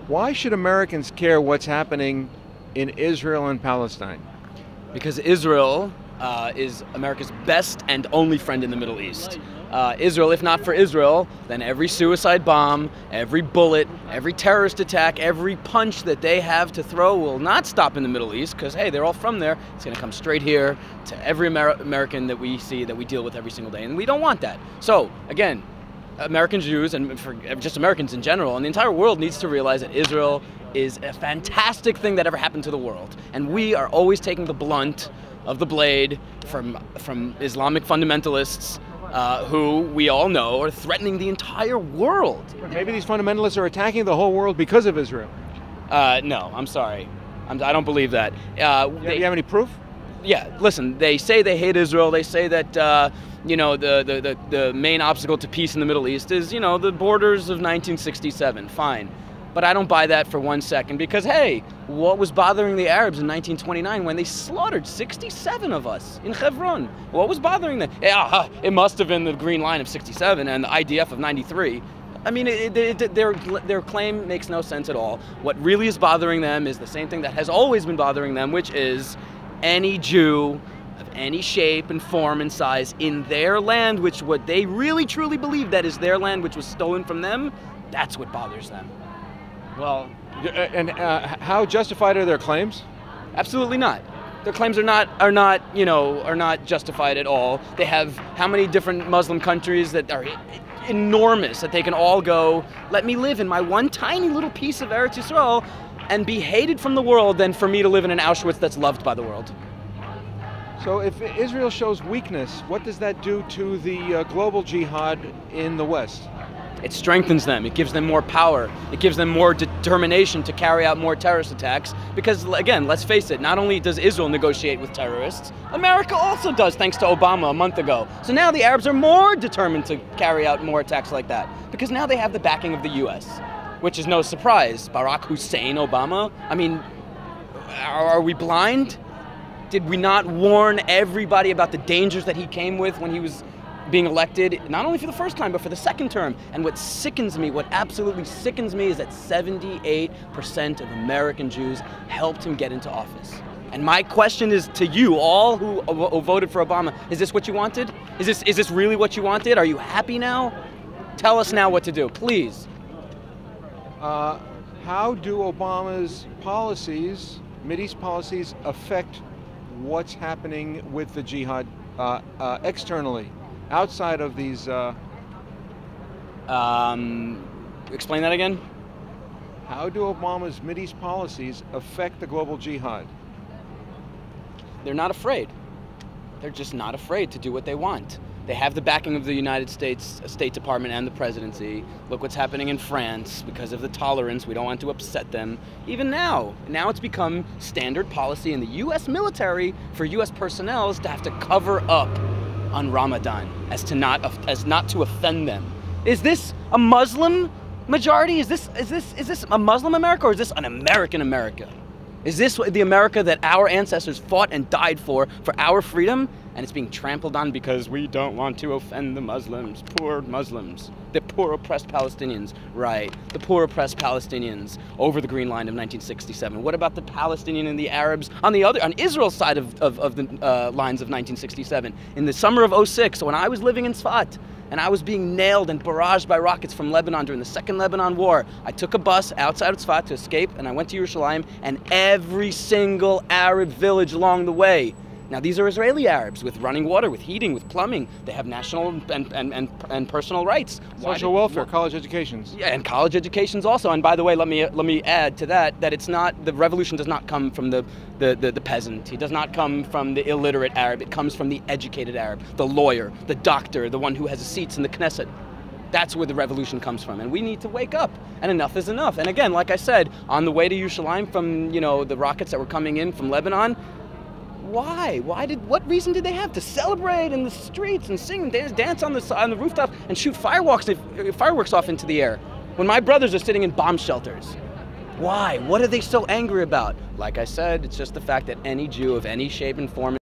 Why should Americans care what's happening in Israel and Palestine? Because Israel is America's best and only friend in the Middle East. Israel, if not for Israel, then every suicide bomb, every bullet, every terrorist attack, every punch that they have to throw will not stop in the Middle East because, hey, they're all from there. It's going to come straight here to every American that we see, that we deal with every single day, and we don't want that. So, again, American Jews, and for just Americans in general, and the entire world needs to realize that Israel is a fantastic thing that ever happened to the world. And we are always taking the blunt of the blade from Islamic fundamentalists who we all know are threatening the entire world. Maybe these fundamentalists are attacking the whole world because of Israel. No, I'm sorry. I don't believe that. Do you have any proof? Yeah, listen, they say they hate Israel. They say that, you know, the main obstacle to peace in the Middle East is, you know, the borders of 1967. Fine. But I don't buy that for 1 second because, hey, what was bothering the Arabs in 1929 when they slaughtered 67 of us in Hebron? What was bothering them? Yeah, it must have been the Green Line of 67 and the IDF of 93. I mean, their claim makes no sense at all. What really is bothering them is the same thing that has always been bothering them, which is any Jew of any shape and form and size in their land, which what they really truly believe that is their land, which was stolen from them, that's what bothers them. Well, and how justified are their claims? Absolutely not. Their claims are not justified at all. They have how many different Muslim countries that are enormous that they can all go, let me live in my one tiny little piece of Eretz Yisrael and be hated from the world than for me to live in an Auschwitz that's loved by the world. So if Israel shows weakness, what does that do to the global jihad in the West? It strengthens them. It gives them more power. It gives them more determination to carry out more terrorist attacks. Because, again, let's face it, not only does Israel negotiate with terrorists, America also does, thanks to Obama a month ago. So now the Arabs are more determined to carry out more attacks like that. Because now they have the backing of the U.S., which is no surprise. Barack Hussein Obama, I mean, are we blind? Did we not warn everybody about the dangers that he came with when he was being elected, not only for the first time, but for the second term? And what sickens me, what absolutely sickens me, is that 78% of American Jews helped him get into office. And my question is to you, all who voted for Obama, is this what you wanted? Is this really what you wanted? Are you happy now? Tell us now what to do, please. How do Obama's policies, Mideast policies, affect what's happening with the jihad externally? Outside of these... Explain that again? How do Obama's Mideast policies affect the global jihad? They're not afraid. They're just not afraid to do what they want. They have the backing of the United States State Department and the presidency. Look what's happening in France because of the tolerance. We don't want to upset them. Even now it's become standard policy in the U.S. military for U.S. personnel to have to cover up on Ramadan as not to offend them. Is this a Muslim majority? Is this a Muslim America, or is this an American America? Is this the America that our ancestors fought and died for our freedom, and it's being trampled on because we don't want to offend the Muslims, poor Muslims, the poor oppressed Palestinians, right? The poor oppressed Palestinians over the Green Line of 1967. What about the Palestinian and the Arabs on Israel's side of the lines of 1967? In the summer of '06, when I was living in Tzfat, and I was being nailed and barraged by rockets from Lebanon during the Second Lebanon War, I took a bus outside of Tzfat to escape, and I went to Yerushalayim, and every single Arab village along the way. Now, these are Israeli Arabs with running water, with heating, with plumbing. They have national and personal rights. Social welfare, college educations. Yeah, and college educations also. And by the way, let me add to that it's not, the revolution does not come from the peasant. It does not come from the illiterate Arab. It comes from the educated Arab, the lawyer, the doctor, the one who has seats in the Knesset. That's where the revolution comes from, and we need to wake up, and enough is enough. And again, like I said, on the way to Yerushalayim from, you know, the rockets that were coming in from Lebanon, why? What reason did they have to celebrate in the streets and sing and dance on the rooftop and shoot fireworks off into the air when my brothers are sitting in bomb shelters? Why? What are they so angry about? Like I said, it's just the fact that any Jew of any shape and form